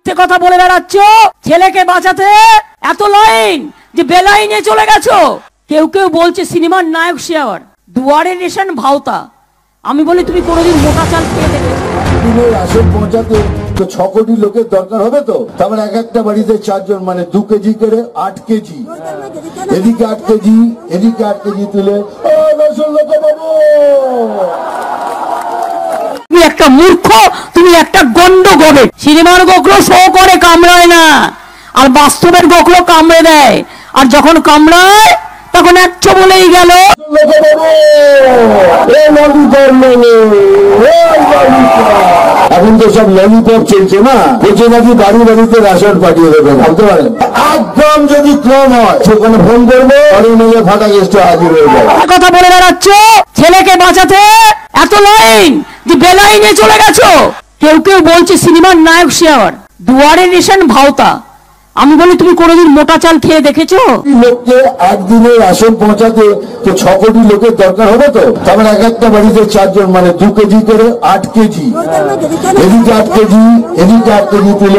মিথ্যে কথা বলে বেড়াচ্ছ, ছেলেকে বাঁচাতে এত লাইন যে বেলাইনে চলে গেছো। কেউ কেউ বলছে সিনেমার নায়ক সে আবার দুয়ারে রেশন ভাওতা। আমি বলি তুমি কোনোদিন মোটা চাল খেয়ে দেখেছো? আসন পৌঁছাতে তো 6 কোটি লোকের দরকার হবে। তো তারপরে এক একটা বাড়িতে 4 জন, মানে 2 কেজি করে 8 কেজি, এদিকে 8 কেজি এদিকে 8 কেজি তুলে তুমি একটা মূর্খ, তুমি একটা গন্ড গবে। সিনেমার গোখলো শো করে, কামড়ায় না, আর বাস্তবের গোখলো কামড়ে দেয়। আর যখন কামড়ায় তখন একশো বলেই গেল। এখন তো সব ললিপপ চলছে না, বলছে নাকি বাড়ি বাড়িতে রেশন পাঠিয়ে দেবে। ভাবতে পারেন একদম যদি কম হয় সেখানে ফোন করবো, বাড়ি নিয়ে ফাটা গেস্ট হাজির হয়ে যাবে। কথা বলে বেড়াচ্ছ, ছেলেকে বাঁচাতে এত লাইন যে বেলাইনে চলে গেছো। কেউ কেউ বলছে সিনেমার নায়ক সে আবার দুয়ারে রেশন ভাওতা। আমি বলি তুমি কোনোদিন মোটা চাল খেয়ে দেখেছো? লোককে একদিনে রেশন পৌঁছাতে তো 6 কোটি লোকের দরকার হবে। তো তারপরে এক একটা বাড়িতে 4 জন, মানে 2 কেজি করে 8 কেজি, এদিকে 8 কেজি এদিকে 8 কেজি তুলে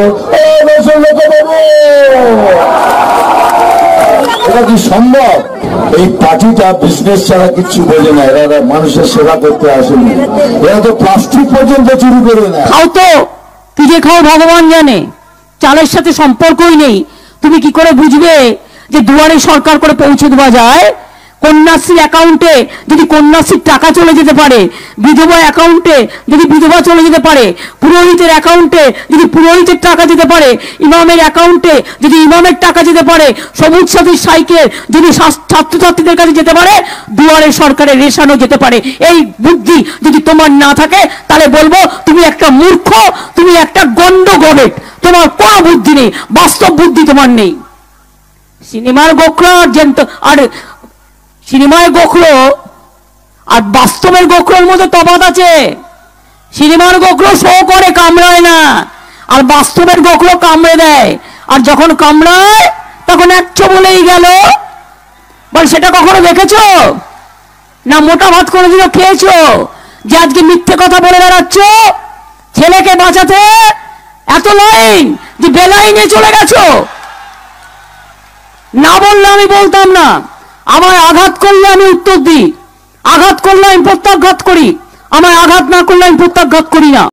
এটা কি সম্ভব? এই পার্টিটা বিজনেস ছাড়া কিছু বোঝে না। এরা মানুষের সেবা করতে আসেনি, এরা তো প্লাস্টিক পর্যন্ত চুরি করে নেয়। খাও তো, কি যে খাও ভগবান জানে, চালের সাথে সম্পর্কই নেই। তুমি কি করে বুঝবে যে দুয়ারে সরকার করে পৌঁছে দেওয়া যায়? কন্যাশ্রী অ্যাকাউন্টে যদি কন্যাশ্রীর টাকা চলে যেতে পারে, বিধবা অ্যাকাউন্টে যদি বিধবা চলে যেতে পারে, পুরোহিতের অ্যাকাউন্টে যদি পুরোহিতের টাকা যেতে পারে, ইমামের অ্যাকাউন্টে যদি ইমামের টাকা যেতে পারে, সবুজ সাথীর সাইকেল যদি ছাত্রছাত্রীদের কাছে যেতে পারে, দুয়ারে সরকারের রেশনও যেতে পারে। এই বুদ্ধি যদি তোমার না থাকে তাহলে বলবো তুমি একটা মূর্খ, তুমি একটা গন্ড গবেট। তোমার কোনো বুদ্ধি নেই, বাস্তব বুদ্ধি তোমার নেই। সিনেমার গোখলো আর সিনেমায় গোখলো আর বাস্তবের গোখলোর মধ্যে তফাৎ আছে। সিনেমার গোখলো শো করে, কামড়ায় না, আর বাস্তবের গোখলো কামড়ে দেয়। আর যখন কামড়ায় তখন একশো বলেই গেল। বল সেটা কখনো দেখেছো না? মোটা ভাত কোনোদিনও খেয়েছো যে আজকে মিথ্যে কথা বলে বেড়াচ্ছ? ছেলেকে বাঁচাতে এত লাইন যে বেলাইনে চলে গেছো। না বললে আমি বলতাম না। আমায় আঘাত করলে আমি উত্তর দিই, আঘাত করলে আমি প্রত্যাঘাত করি, আমায় আঘাত না করলে আমি প্রত্যাঘাত করি না।